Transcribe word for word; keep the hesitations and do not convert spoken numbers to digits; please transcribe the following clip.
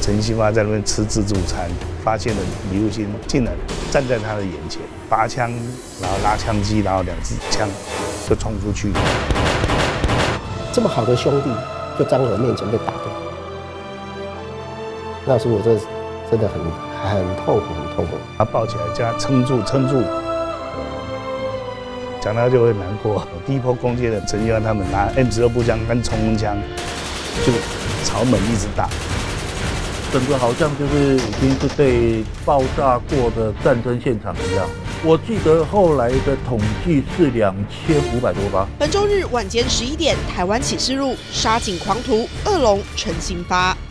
陈新发在那边吃自助餐，发现了李复兴竟然站在他的眼前，拔枪，然后拉枪机，然后两支枪就冲出去。 这么好的兄弟，就在我面前被打掉，那时候我真的真的很很痛苦，很痛苦。 他抱起来叫他撑住，撑住。 讲到就会难过。第一波攻击的陈新发他们拿 M 十二步枪跟冲锋枪，就朝门一直打， 整个好像就是已经是被爆炸过的战争现场一样。我记得后来的统计是两千五百多发。 本周日晚间十一点，台湾启示录杀警狂徒恶龙陈新发。